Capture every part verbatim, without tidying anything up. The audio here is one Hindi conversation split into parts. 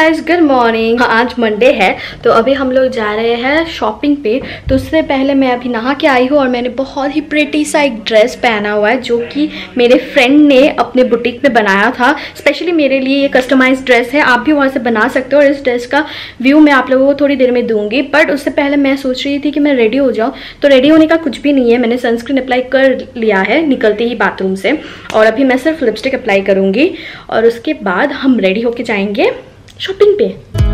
Guys, good morning. आज मंडे है तो अभी हम लोग जा रहे हैं शॉपिंग पे। तो उससे पहले मैं अभी नहा के आई हूँ और मैंने बहुत ही प्रिटी सा एक ड्रेस पहना हुआ है जो कि मेरे फ्रेंड ने अपने बुटीक में बनाया था। स्पेशली मेरे लिए ये कस्टमाइज्ड ड्रेस है, आप भी वहाँ से बना सकते हो और इस ड्रेस का व्यू मैं आप लोगों को थोड़ी देर में दूंगी। बट उससे पहले मैं सोच रही थी कि मैं रेडी हो जाऊँ, तो रेडी होने का कुछ भी नहीं है। मैंने सनस्क्रीन अप्लाई कर लिया है निकलते ही बाथरूम से, और अभी मैं सिर्फ लिपस्टिक अप्लाई करूँगी और उसके बाद हम रेडी होके जाएंगे शॉपिंग पे।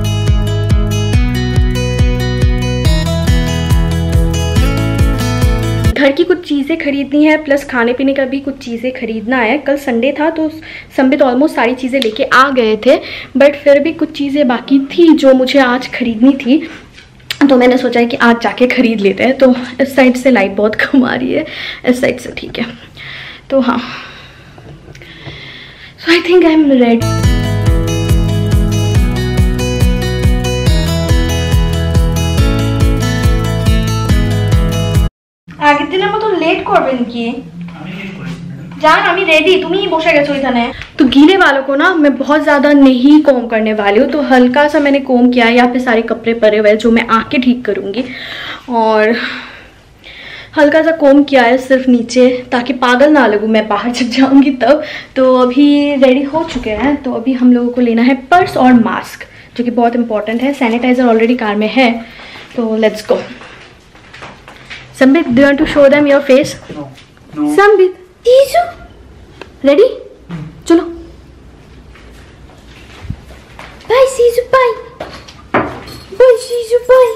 घर की कुछ चीज़ें खरीदनी है, प्लस खाने पीने का भी कुछ चीज़ें खरीदना है। कल संडे था तो संबित ऑलमोस्ट सारी चीज़ें लेके आ गए थे, बट फिर भी कुछ चीज़ें बाकी थी जो मुझे आज खरीदनी थी। तो मैंने सोचा है कि आज जाके खरीद लेते हैं। तो इस साइड से लाइट बहुत कम आ रही है, इस साइड से ठीक है। तो हाँ, so I think I am ready. আগের দিনের মতো লেট করবেন কি? जान अभी रेडी, तुम ही बसे गए इधर। तो गीले बालों को ना मैं बहुत ज़्यादा नहीं कोम करने वाली हूँ, तो हल्का सा मैंने कोम किया है। यहाँ पे सारे कपड़े पड़े हुए हैं जो मैं आके ठीक करूँगी, और हल्का सा कोम किया है सिर्फ नीचे, ताकि पागल ना लगूँ मैं बाहर जब जाऊँगी तब। तो अभी रेडी हो चुके हैं। तो अभी हम लोगों को लेना है पर्स और मास्क, जो कि बहुत इंपॉर्टेंट है। सैनिटाइजर ऑलरेडी कार में है, तो let's go. Sambit, do you want to show them your face? No. No. Sambit, जीजू, रेडी? चलो। बाय जीजू, बाय। बाय जीजू, बाय।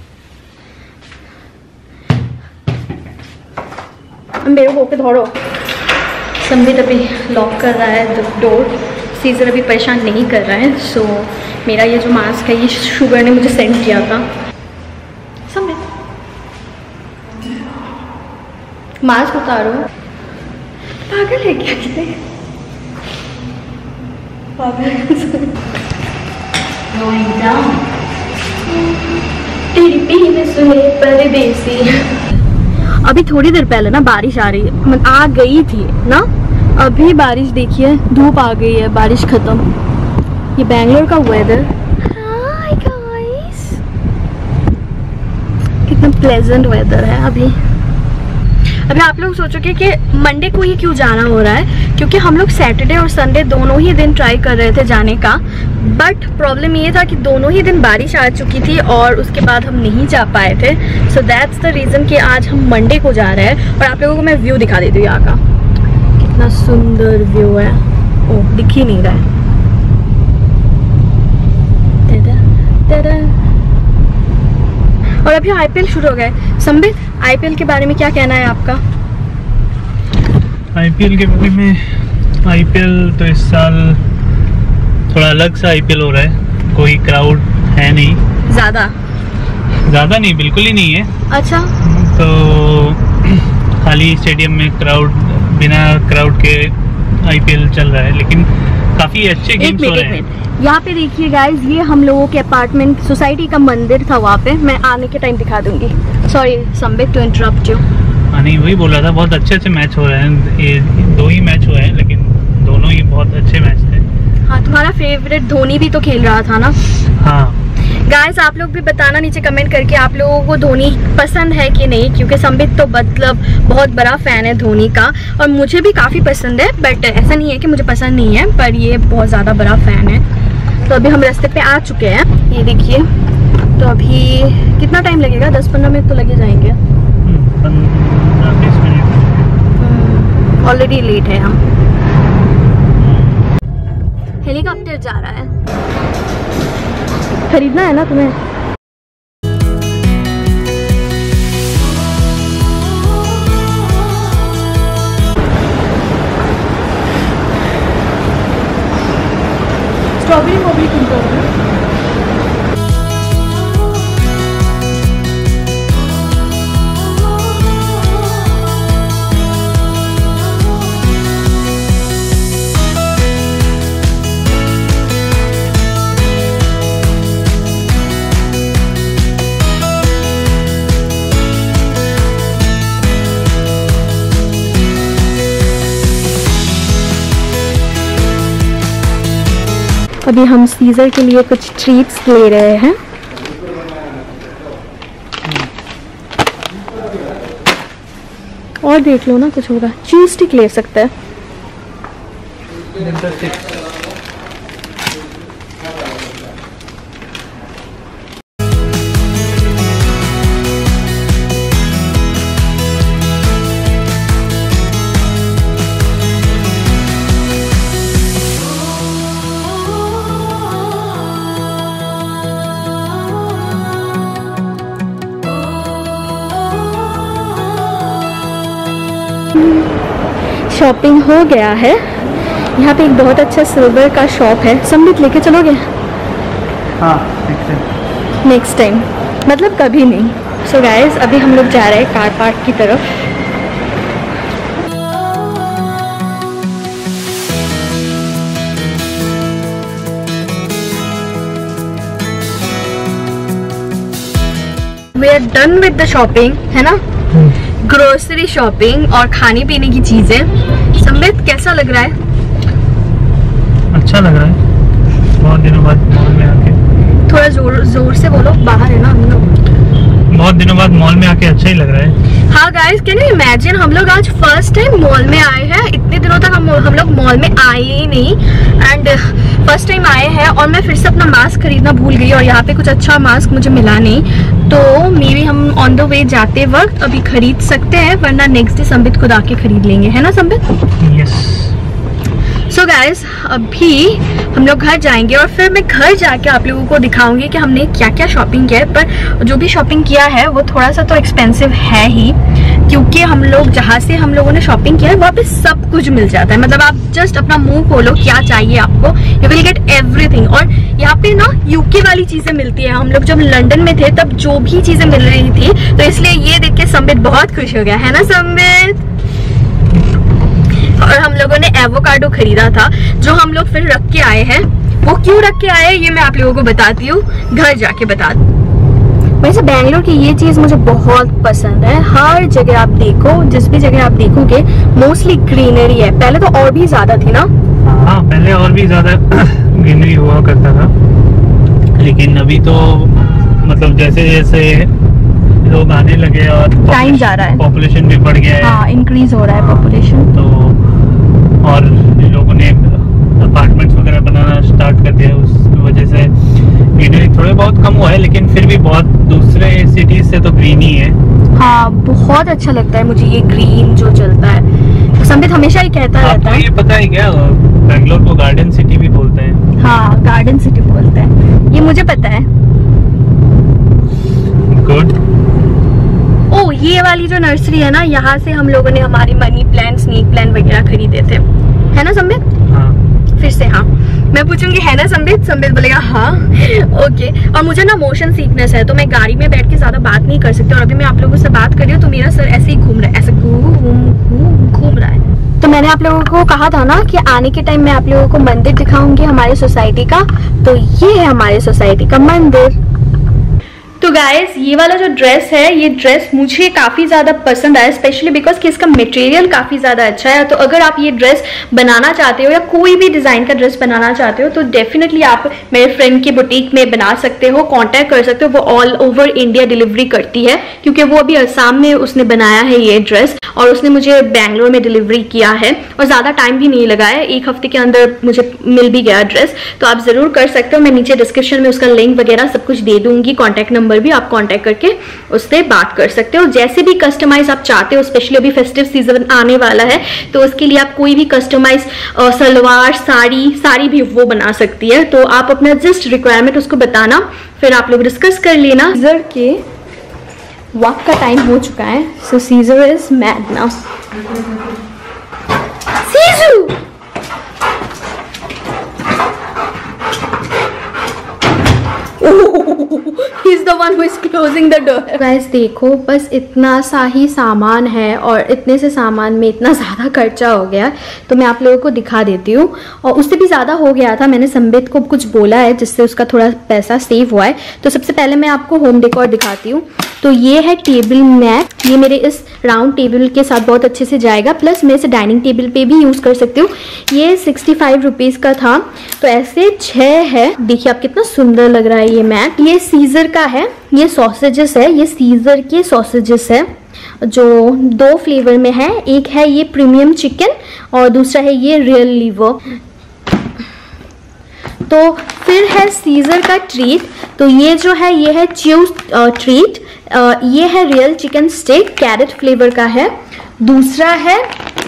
मेरे को पे धरो। संबित अभी लॉक कर रहा है डोर। सीजर अभी परेशान नहीं कर रहा है। सो मेरा ये जो मास्क है ये शुगर ने मुझे सेंड किया था। संबित, मास्क उतारो। पागल है क्या कितने? पागल। तेरी पीने सुने परदेसी। अभी थोड़ी देर पहले ना बारिश आ रही है, आ गई थी ना, अभी बारिश देखिए, धूप आ गई है, बारिश खत्म। ये बैंगलोर का वेदर। हाय गाइस, कितना प्लेजेंट वेदर है अभी। अभी आप लोग सोचोगे कि मंडे को ही क्यों जाना हो रहा है, क्योंकि हम लोग सैटरडे और संडे दोनों ही दिन ट्राई कर रहे थे जाने का। बट प्रॉब्लम ये था कि दोनों ही दिन बारिश आ चुकी थी और उसके बाद हम नहीं जा पाए थे। सो दैट्स द रीज़न कि आज हम मंडे को जा रहे हैं। और आप लोगों को मैं व्यू दिखा देती हूँ यहाँ का, कितना सुंदर व्यू है। ओह, दिख ही नहीं रहा है। और अभी आईपीएल शुरू हो गए। संबित, आईपीएल के बारे में क्या कहना है आपका? आईपीएल के बारे में, आईपीएल तो इस साल थोड़ा अलग सा आईपीएल हो रहा है। कोई क्राउड है नहीं, ज्यादा ज्यादा नहीं, बिल्कुल ही नहीं है। अच्छा। तो खाली स्टेडियम में क्राउड, बिना क्राउड के आईपीएल चल रहा है, लेकिन काफी अच्छे गेम्स हो रहे हैं। यहाँ पे देखिए गाइज, ये हम लोगों के अपार्टमेंट सोसाइटी का मंदिर था वहाँ पे। मैं आने के टाइम दिखा दूंगी। Sorry Sambit to interrupt you. हाँ नहीं, वही बोल रहा था, बहुत अच्छे अच्छे मैच हो रहे हैं। ये दो ही मैच हुए हैं, लेकिन दोनों ही बहुत अच्छे मैच थे। हाँ, तुम्हारा फेवरेट धोनी भी तो खेल रहा था ना? हाँ गाइस, आप लोग भी बताना नीचे कमेंट करके आप लोगों को धोनी पसंद है कि नहीं, क्योंकि संबित तो मतलब बहुत बड़ा फैन है धोनी का, और मुझे भी काफ़ी पसंद है। बट ऐसा नहीं है कि मुझे पसंद नहीं है, पर ये बहुत ज़्यादा बड़ा फैन है। तो अभी हम रास्ते पे आ चुके हैं, ये देखिए। तो अभी कितना टाइम लगेगा? दस पंद्रह मिनट तो लगे जाएंगे। ऑलरेडी लेट है हम। हेलीकॉप्टर जा रहा है। खरीदना है ना तुम्हें? स्ट्रॉबेरी वॉबेरी किनको है? अभी हम सीजर के लिए कुछ ट्रीट्स ले रहे हैं। और देख लो ना कुछ होगा, चू स्टिक ले सकते हैं। शॉपिंग हो गया है। यहाँ पे एक बहुत अच्छा सिल्वर का शॉप है। संबित लेके चलोगे? हाँ, नेक्स्ट टाइम, मतलब कभी नहीं। सो गाइस अभी हम लोग जा रहे हैं कार पार्क की तरफ। We are done with the shopping, है ना? ग्रोसरी शॉपिंग और खाने पीने की चीजें। संबित कैसा लग रहा है? अच्छा लग रहा है, बहुत दिनों बाद मॉल में आके। थोड़ा जोर जोर से बोलो, बाहर है ना हम लोग। बहुत दिनों बाद मॉल में आके अच्छा ही लग रहा है। हाँ गाइस, कैन यू इमेजिन, हम लोग आज फर्स्ट टाइम मॉल में आए हैं। इतने दिनों तक हम हम लोग मॉल में आए ही नहीं, एंड फर्स्ट टाइम आए हैं। और मैं फिर से अपना मास्क खरीदना भूल गई और यहाँ पे कुछ अच्छा मास्क मुझे मिला नहीं, तो मे बी हम ऑन द वे जाते वक्त अभी खरीद सकते हैं, वरना नेक्स्ट डे संबित खुद आके खरीद लेंगे, है ना संबित? यस। सो गाइस अभी हम लोग घर जाएंगे और फिर मैं घर जाके आप लोगों को दिखाऊंगी कि हमने क्या क्या शॉपिंग किया है। पर जो भी शॉपिंग किया है वो थोड़ा सा तो एक्सपेंसिव है ही, क्योंकि हम लोग जहाँ से हम लोगों ने शॉपिंग किया है वहाँ पे सब कुछ मिल जाता है। मतलब आप जस्ट अपना मुंह खोलो, क्या चाहिए आपको, यू विल गेट एवरीथिंग। और यहाँ पे ना यूके वाली चीजें मिलती है। हम लोग जब लंदन में थे तब जो भी चीजें मिल रही थी, तो इसलिए ये देख के संबित बहुत खुश हो गया, है ना संबित? और हम लोगों ने एवोकाडो खरीदा था जो हम लोग फिर रख के आए हैं। वो क्यों रख के आए ये मैं आप लोगों को बताती हूँ, घर जाके बता दूँ। वैसे बैंगलोर की ये चीज मुझे बहुत पसंद है। हर जगह आप देखो, जिस भी जगह आप देखोगे मोस्टली ग्रीनरी है। पहले तो और भी ज्यादा थी ना? हाँ, पहले और भी ज्यादा ग्रीनरी हुआ करता था, लेकिन अभी तो मतलब जैसे जैसे लोग आने लगे और टाइम जा रहा है, पॉपुलेशन भी बढ़ गया है। हाँ, इंक्रीज हो रहा है पॉपुलेशन, तो और लोगों ने अपार्टमेंट्स वगैरह बनाना स्टार्ट कर दिया, उस वजह से ग्रीनरी थोड़े बहुत कम हुआ है, लेकिन फिर भी बहुत दूसरे सिटीज से तो ग्रीन ही है। हाँ, बहुत अच्छा लगता है मुझे ये ग्रीन जो चलता है। संबित हमेशा ही कहता रहता है। ये पता है क्या, बेंगलोर को गार्डन सिटी भी बोलते हैं। हाँ, गार्डन सिटी बोलते हैं, ये मुझे पता है। गुड। ओ, ये वाली जो नर्सरी है ना, यहाँ से हम लोगों ने हमारी मनी प्लांट, स्नेक प्लांट वगैरह खरीदे थे, है ना संबित? हाँ। फिर से हाँ, मैं पूछूंगी है ना संबित? संबित बोलेगा हाँ। ओके। और मुझे ना मोशन सिकनेस है, तो मैं गाड़ी में बैठ के ज्यादा बात नहीं कर सकती। और अभी मैं आप लोगों से बात कर रही हूँ तो मेरा सर ऐसे ही घूम रहा है, ऐसे घूम घूम रहा है। तो मैंने आप लोगों को कहा था ना कि आने के टाइम मैं आप लोगों को मंदिर दिखाऊंगी हमारे सोसाइटी का। तो ये है हमारे सोसाइटी का मंदिर। तो गाइस ये वाला जो ड्रेस है, ये ड्रेस मुझे काफ़ी ज़्यादा पसंद आया, स्पेशली बिकॉज कि इसका मटेरियल काफ़ी ज़्यादा अच्छा है। तो अगर आप ये ड्रेस बनाना चाहते हो या कोई भी डिज़ाइन का ड्रेस बनाना चाहते हो तो डेफिनेटली आप मेरे फ्रेंड की बुटीक में बना सकते हो, कांटेक्ट कर सकते हो। वो ऑल ओवर इंडिया डिलीवरी करती है, क्योंकि वो अभी असम में उसने बनाया है ये ड्रेस और उसने मुझे बैंगलोर में डिलीवरी किया है और ज़्यादा टाइम भी नहीं लगा है, एक हफ्ते के अंदर मुझे मिल भी गया ड्रेस। तो आप ज़रूर कर सकते हो। मैं नीचे डिस्क्रिप्शन में उसका लिंक वगैरह सब कुछ दे दूंगी, कॉन्टैक्ट नंबर भी, आप कांटेक्ट करके उससे बात कर सकते हो। जैसे भी कस्टमाइज आप चाहते हो, स्पेशली अभी फेस्टिव सीजन आने वाला है तो उसके लिए आप कोई भी कस्टमाइज सलवार, साड़ी साड़ी भी वो बना सकती है। तो आप अपना जस्ट रिक्वायरमेंट उसको बताना, फिर आप लोग डिस्कस कर लेना। सीजर के वॉक का टाइम हो चुका है, so Caesar is mad now. सीजू He's the one who is closing the door. Guys देखो, बस इतना सा ही सामान है और इतने से सामान में इतना ज़्यादा खर्चा हो गया, तो मैं आप लोगों को दिखा देती हूँ। और उससे भी ज़्यादा हो गया था, मैंने संबित को कुछ बोला है जिससे उसका थोड़ा पैसा सेव हुआ है। तो सबसे पहले मैं आपको होम डेकोर दिखाती हूँ। तो ये है टेबल मैट, ये मेरे इस राउंड टेबल के साथ बहुत अच्छे से जाएगा, प्लस मैं इसे डाइनिंग टेबल पे भी यूज़ कर सकती हूँ। ये सिक्सटी फाइव रुपीज़ का था, तो ऐसे छः है। देखिए आप कितना सुंदर लग रहा है ये मैट। ये सीजर का है, ये सॉसेजेस है, ये सीजर के सॉसेजेस है जो दो फ्लेवर में है। एक है ये प्रीमियम चिकन और दूसरा है ये रियल लीवर। तो फिर है सीजर का ट्रीट, तो ये जो है ये है च्यूज ट्रीट, ये है real chicken stick, carrot flavour का है। दूसरा है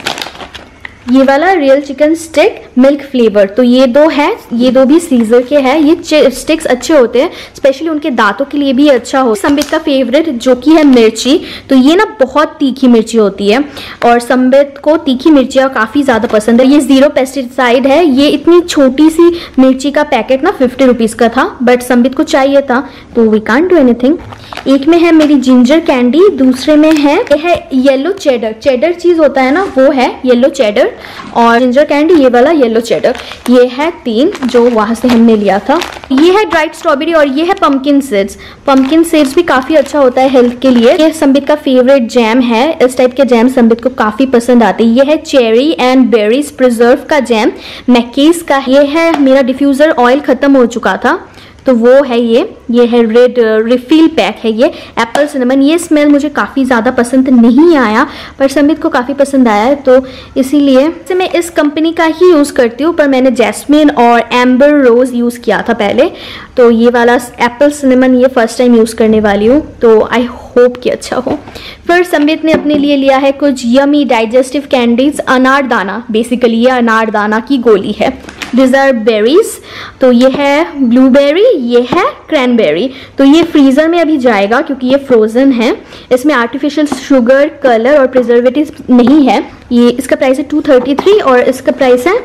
ये वाला real chicken stick milk flavour, तो ये दो है, ये दो भी सीजर के हैं। ये स्टिक्स अच्छे होते हैं, स्पेशली उनके दांतों के लिए भी अच्छा हो। संबित का फेवरेट जो कि है मिर्ची, तो ये ना बहुत तीखी मिर्ची होती है और संबित को तीखी मिर्चियाँ काफ़ी ज़्यादा पसंद है। ये ज़ीरो पेस्टिसाइड है। ये इतनी छोटी सी मिर्ची का पैकेट ना फिफ्टी रुपीज़ का था, बट संबित को चाहिए था तो वी कांट डू एनीथिंग। एक में है मेरी जिंजर कैंडी, दूसरे में है ये है येलो चेडर, चेडर चीज़ होता है ना वो है येलो चेडर, और जिंजर कैंडी ये वाला येलो चेडर। ये है तीन जो वहाँ से हमने लिया था। ये है ड्राइड स्ट्रॉबेरी और ये है पम्पकिन सीड्स। पम्पकिन सीड्स भी काफ़ी अच्छा होता है हेल्थ के लिए। ये संबित का फेवरेट जैम है, इस टाइप के जैम संबित को काफ़ी पसंद आते हैं। ये है चेरी एंड बेरीज प्रिजर्व का जैम, मैकेज का। ये है मेरा डिफ्यूज़र ऑयल ख़त्म हो चुका था तो वो है ये ये है रेड रिफिल पैक है। ये एप्पल सिनेमन, ये स्मेल मुझे काफ़ी ज़्यादा पसंद नहीं आया पर संबित को काफ़ी पसंद आया है, तो इसीलिए से मैं इस कंपनी का ही यूज़ करती हूँ। पर मैंने जैस्मिन और एम्बर रोज़ यूज़ किया था पहले, तो ये वाला एप्पल सिनेमन ये फर्स्ट टाइम यूज़ करने वाली हूँ, तो आई होप कि अच्छा हो। फिर संबित ने अपने लिए लिया है कुछ यमी डाइजेस्टिव कैंडीज, अनारदाना, बेसिकली ये अनारदाना की गोली है। दिस आर बेरीज, तो ये है ब्लूबेरी, ये है क्रैनबेरी। तो ये फ्रीज़र में अभी जाएगा क्योंकि ये फ्रोज़न है। इसमें आर्टिफिशियल शुगर, कलर और प्रिजर्वेटिव नहीं है। ये इसका प्राइस है टू थर्टी थ्री और इसका प्राइस है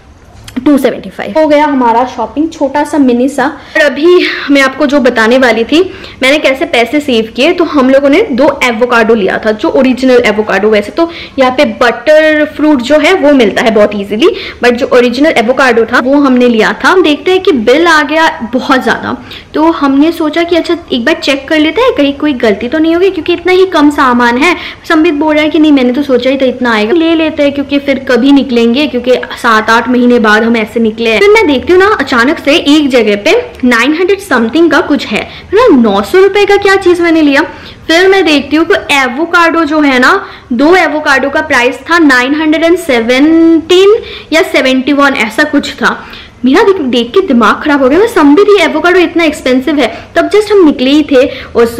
टू सेवेंटी फाइव। हो गया हमारा शॉपिंग, छोटा सा मिनी सा। और अभी मैं आपको जो बताने वाली थी मैंने कैसे पैसे सेव किए, तो हम लोगों ने दो एवोकाडो लिया था, जो ओरिजिनल एवोकाडो। वैसे तो यहाँ पे बटर फ्रूट जो है वो मिलता है बहुत इजीली, बट जो ओरिजिनल एवोकाडो था वो हमने लिया था। हम देखते हैं कि बिल आ गया बहुत ज़्यादा, तो हमने सोचा कि अच्छा एक बार चेक कर लेते हैं कहीं कोई गलती तो नहीं होगी, क्योंकि इतना ही कम सामान है। संबित बोल रहा है कि नहीं मैंने तो सोचा ही था इतना आएगा, ले लेते हैं क्योंकि फिर कभी निकलेंगे, क्योंकि सात आठ महीने बाद हम ऐसे निकले हैं। फिर मैं देखती हूँ ना अचानक से एक जगह पे नाइन हंड्रेड समथिंग का कुछ है ना, नौ सौ रुपए का क्या चीज मैंने लिया। फिर मैं देखती हूँ कि एवोकाडो जो है ना, दो एवोकाडो का प्राइस था नाइन हंड्रेड सेवेंटीन या सेवेंटी वन ऐसा कुछ था। मेरा देख, देख के दिमाग खराब हो गया। मैं संबित ये एवोकाडो इतना एक्सपेंसिव है, तब जस्ट हम निकले ही थे उस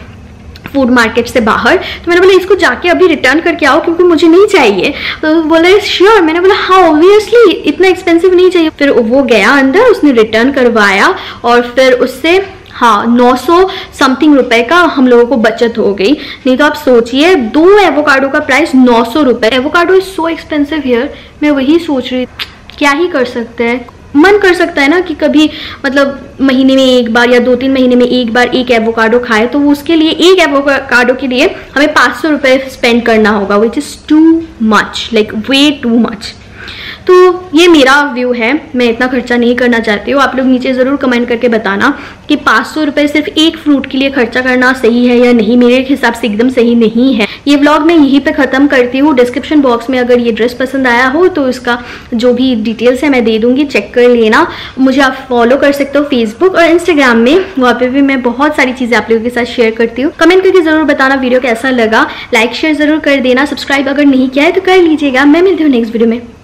फूड मार्केट से बाहर, तो मैंने बोला इसको जाके अभी रिटर्न करके आओ क्योंकि मुझे नहीं चाहिए। तो बोला श्योर, मैंने बोला हाँ ऑब्वियसली इतना एक्सपेंसिव नहीं चाहिए। फिर वो गया अंदर, उसने रिटर्न करवाया और फिर उससे हाँ नौ सौ समथिंग रुपए का हम लोगों को बचत हो गई। नहीं तो आप सोचिए दो एवोकाडो का प्राइस नौ सौ रुपए। Avocado is so expensive here. मैं वही सोच रही, क्या ही कर सकते हैं। मन कर सकता है ना कि कभी मतलब महीने में एक बार या दो तीन महीने में एक बार एक एवोकाडो खाए, तो उसके लिए एक एवोकाडो के लिए हमें पाँच सौ रुपये स्पेंड करना होगा, which is too much, like way too much. तो ये मेरा व्यू है, मैं इतना खर्चा नहीं करना चाहती हूँ। आप लोग नीचे ज़रूर कमेंट करके बताना कि पाँच सौ रुपये सिर्फ एक फ्रूट के लिए खर्चा करना सही है या नहीं। मेरे हिसाब से एकदम सही नहीं है। ये व्लॉग मैं यहीं पे ख़त्म करती हूँ। डिस्क्रिप्शन बॉक्स में अगर ये ड्रेस पसंद आया हो तो इसका जो भी डिटेल्स है मैं दे दूँगी, चेक कर लेना। मुझे आप फॉलो कर सकते हो फेसबुक और इंस्टाग्राम में, वहाँ पर भी मैं बहुत सारी चीज़ें आप लोगों के साथ शेयर करती हूँ। कमेंट करके ज़रूर बताना वीडियो कैसा लगा, लाइक शेयर ज़रूर कर देना, सब्सक्राइब अगर नहीं किया है तो कर लीजिएगा। मैं मिलती हूँ नेक्स्ट वीडियो में।